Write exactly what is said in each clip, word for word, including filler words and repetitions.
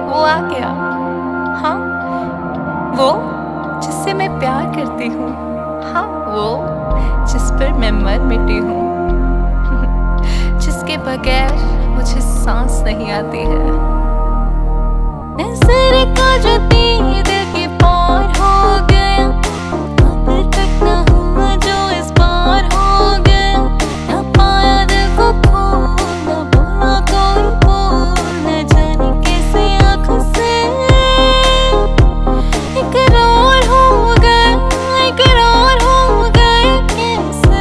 वो आ गया। हाँ, वो जिससे मैं प्यार करती हूँ। हाँ, वो जिस पर मैं मर मिटी हूँ। जिसके बगैर मुझे सांस नहीं आती है। नज़र का जो तीर दिल के पार हो गया, अब तक ना हुआ जो इस बार हो गया। ना पाया दिल को खोल, ना बोला कोई बोल, न जाने कैसे आँखों से इकरार हो गया, इकरार हो गया कैसे।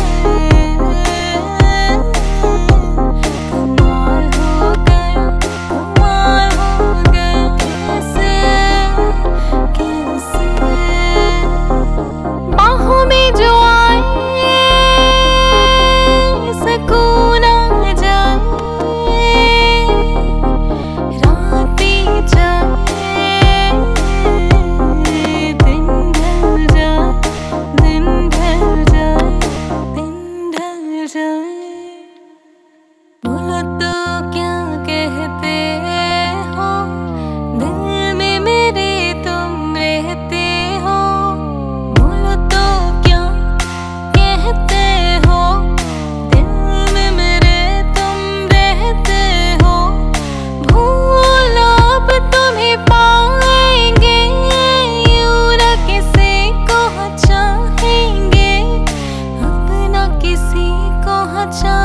कमाल हो गया, कमाल हो गया कैसे, कैसे। बाहों में जो आए सुकून आ जाए, रात बीत जाए, दिन ढल जाए, दिन ढल जाए, दिन ढल जाए। बोलो तो क्या कहते हो, दिल में मेरे तुम रहते हो। बोलो तो क्या कहते हो, दिल में मेरे तुम रहते हो। भूलो अब तुम्हें पाएंगे, यूं ना किसी को चाहेंगे, अब ना किसी को चाहेंगे।